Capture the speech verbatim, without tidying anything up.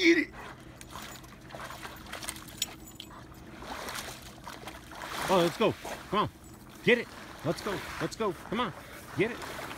Get it. Oh, let's go. Come on. Get it. Let's go. Let's go. Come on. Get it.